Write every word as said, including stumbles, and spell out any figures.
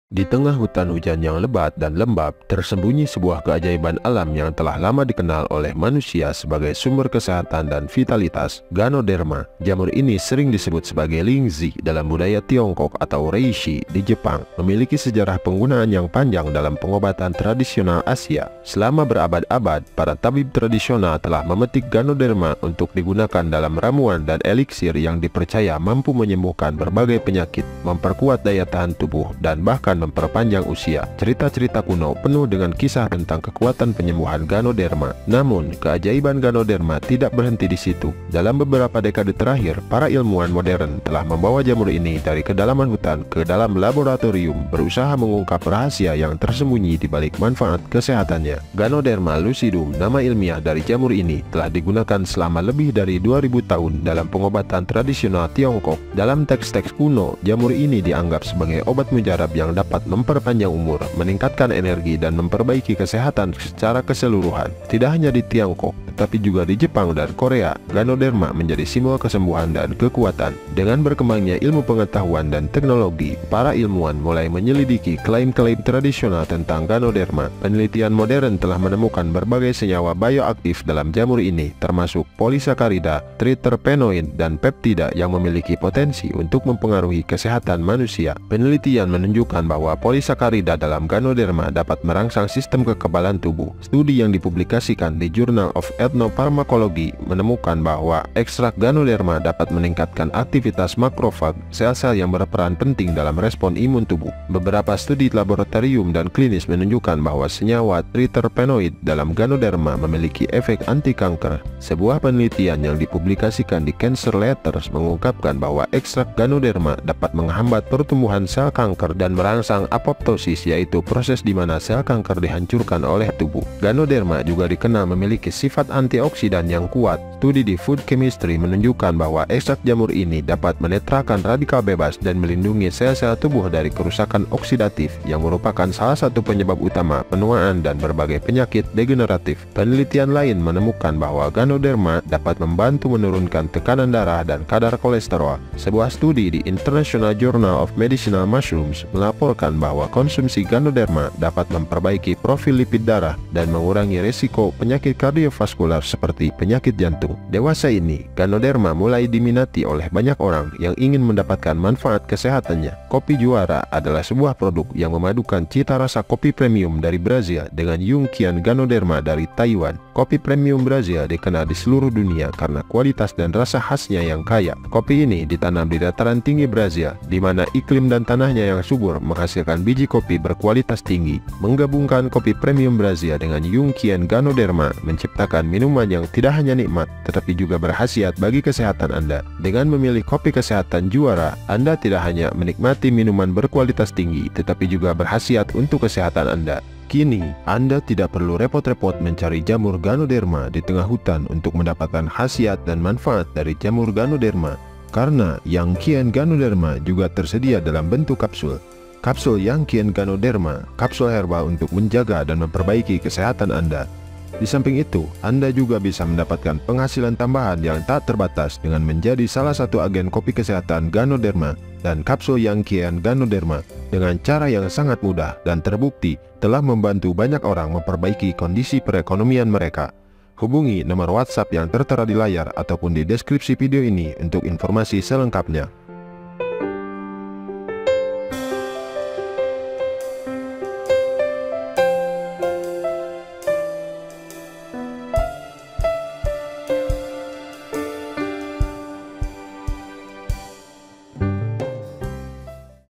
Di tengah hutan hujan yang lebat dan lembab, tersembunyi sebuah keajaiban alam yang telah lama dikenal oleh manusia sebagai sumber kesehatan dan vitalitas, Ganoderma. Jamur ini sering disebut sebagai Lingzi dalam budaya Tiongkok atau Reishi di Jepang, memiliki sejarah penggunaan yang panjang dalam pengobatan tradisional Asia. Selama berabad-abad, para tabib tradisional telah memetik Ganoderma untuk digunakan dalam ramuan dan eliksir yang dipercaya mampu menyembuhkan berbagai penyakit, memperkuat daya tahan tubuh, dan bahkan memperpanjang usia. Cerita-cerita kuno penuh dengan kisah tentang kekuatan penyembuhan Ganoderma. Namun, keajaiban Ganoderma tidak berhenti di situ. Dalam beberapa dekade terakhir, para ilmuwan modern telah membawa jamur ini dari kedalaman hutan ke dalam laboratorium, berusaha mengungkap rahasia yang tersembunyi di balik manfaat kesehatannya. Ganoderma lucidum, nama ilmiah dari jamur ini, telah digunakan selama lebih dari dua ribu tahun dalam pengobatan tradisional Tiongkok. Dalam teks-teks kuno, jamur ini dianggap sebagai obat mujarab yang dapat memperpanjang umur, meningkatkan energi, dan memperbaiki kesehatan secara keseluruhan. Tidak hanya di Tiongkok, tetapi juga di Jepang dan Korea, Ganoderma menjadi simbol kesembuhan dan kekuatan. Dengan berkembangnya ilmu pengetahuan dan teknologi, para ilmuwan mulai menyelidiki klaim-klaim tradisional tentang Ganoderma. Penelitian modern telah menemukan berbagai senyawa bioaktif dalam jamur ini, termasuk polisakarida, triterpenoid, dan peptida yang memiliki potensi untuk mempengaruhi kesehatan manusia. Penelitian menunjukkan bahwa bahwa polisakarida dalam Ganoderma dapat merangsang sistem kekebalan tubuh. Studi yang dipublikasikan di Journal of Ethnopharmacology menemukan bahwa ekstrak Ganoderma dapat meningkatkan aktivitas makrofag, sel-sel yang berperan penting dalam respon imun tubuh. Beberapa studi laboratorium dan klinis menunjukkan bahwa senyawa triterpenoid dalam Ganoderma memiliki efek anti kanker. Sebuah penelitian yang dipublikasikan di Cancer Letters mengungkapkan bahwa ekstrak Ganoderma dapat menghambat pertumbuhan sel kanker dan merangsang apoptosis, yaitu proses di mana sel kanker dihancurkan oleh tubuh. Ganoderma juga dikenal memiliki sifat antioksidan yang kuat. Studi di Food Chemistry menunjukkan bahwa ekstrak jamur ini dapat menetralkan radikal bebas dan melindungi sel-sel tubuh dari kerusakan oksidatif yang merupakan salah satu penyebab utama penuaan dan berbagai penyakit degeneratif. Penelitian lain menemukan bahwa Ganoderma dapat membantu menurunkan tekanan darah dan kadar kolesterol. Sebuah studi di International Journal of Medicinal Mushrooms melaporkan bahwa konsumsi Ganoderma dapat memperbaiki profil lipid darah dan mengurangi risiko penyakit kardiovaskular seperti penyakit jantung. Dewasa ini, Ganoderma mulai diminati oleh banyak orang yang ingin mendapatkan manfaat kesehatannya. Kopi Juara adalah sebuah produk yang memadukan cita rasa kopi premium dari Brazil dengan Yunqian Ganoderma dari Taiwan. Kopi premium Brazil dikenal di seluruh dunia karena kualitas dan rasa khasnya yang kaya. Kopi ini ditanam di dataran tinggi Brazil, di mana iklim dan tanahnya yang subur menghasilkan biji kopi berkualitas tinggi. Menggabungkan kopi premium Brazil dengan Yunqian Ganoderma menciptakan minuman yang tidak hanya nikmat, tetapi juga berkhasiat bagi kesehatan Anda. Dengan memilih kopi kesehatan Juara, Anda tidak hanya menikmati minuman berkualitas tinggi, tetapi juga berkhasiat untuk kesehatan Anda. Kini, Anda tidak perlu repot-repot mencari jamur Ganoderma di tengah hutan untuk mendapatkan khasiat dan manfaat dari jamur Ganoderma, karena Yunqian Ganoderma juga tersedia dalam bentuk kapsul. Kapsul Yunqian Ganoderma, kapsul herbal untuk menjaga dan memperbaiki kesehatan Anda. Di samping itu, Anda juga bisa mendapatkan penghasilan tambahan yang tak terbatas dengan menjadi salah satu agen kopi kesehatan Ganoderma dan kapsul Yunqian Ganoderma dengan cara yang sangat mudah dan terbukti telah membantu banyak orang memperbaiki kondisi perekonomian mereka. Hubungi nomor WhatsApp yang tertera di layar ataupun di deskripsi video ini untuk informasi selengkapnya.